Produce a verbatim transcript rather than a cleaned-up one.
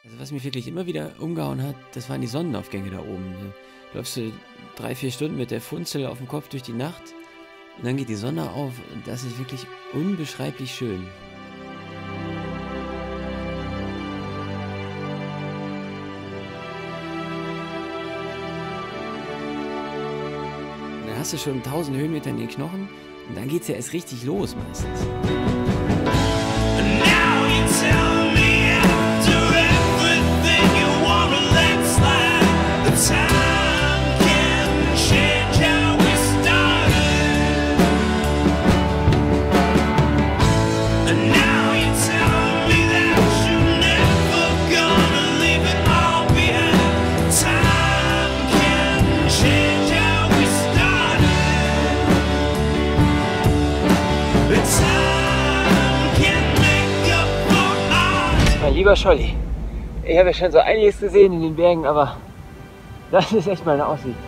Also was mich wirklich immer wieder umgehauen hat, das waren die Sonnenaufgänge da oben. Da läufst du drei, vier Stunden mit der Funzel auf dem Kopf durch die Nacht und dann geht die Sonne auf und das ist wirklich unbeschreiblich schön. Und dann hast du schon tausend Höhenmeter in den Knochen und dann geht es ja erst richtig los meistens. Lieber Scholli, ich habe ja schon so einiges gesehen in den Bergen, aber das ist echt mal eine Aussicht.